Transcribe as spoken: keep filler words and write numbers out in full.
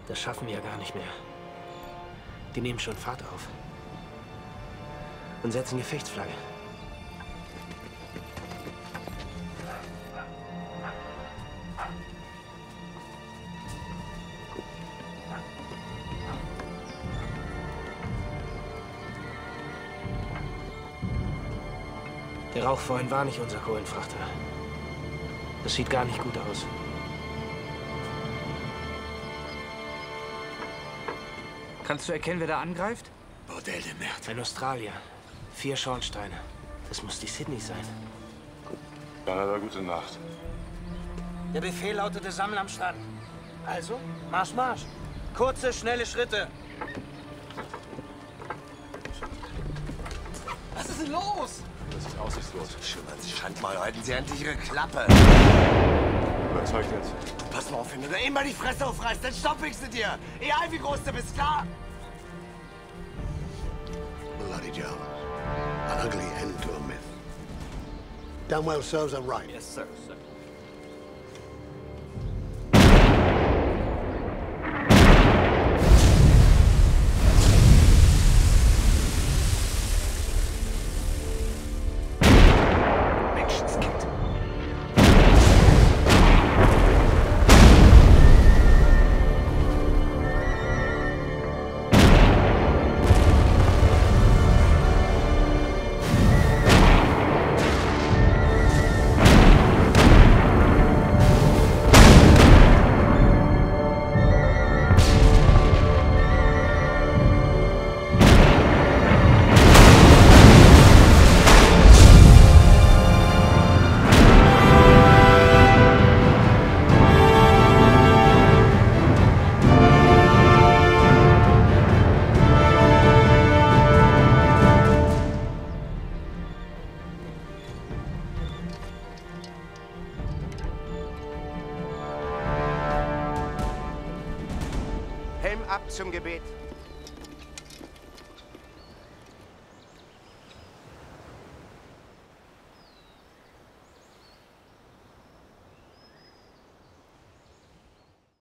Das schaffen wir ja gar nicht mehr. Die nehmen schon Fahrt auf. Und setzen Gefechtsflagge. Der Rauch vorhin war nicht unser Kohlenfrachter. Das sieht gar nicht gut aus. Kannst du erkennen, wer da angreift? Bordel de Merde. Ein Australier. Vier Schornsteine. Das muss die Sydney sein. Dann hat er gute Nacht. Der Befehl lautete Sammeln am Strand. Also, Marsch, Marsch. Kurze, schnelle Schritte. Was ist denn los? Das ist aussichtslos. Schimmern Sie Schandmaul, halten Sie endlich Ihre Klappe. Überzeugt jetzt. Pass mal auf, wenn du da immer die Fresse aufreißt, dann stopp ich sie dir. Egal wie groß du bist, klar? Bloody Jones. An ugly end to a myth. Damn serves her right. Yes, sir. sir. Menschenskind. Helm ab zum Gebet.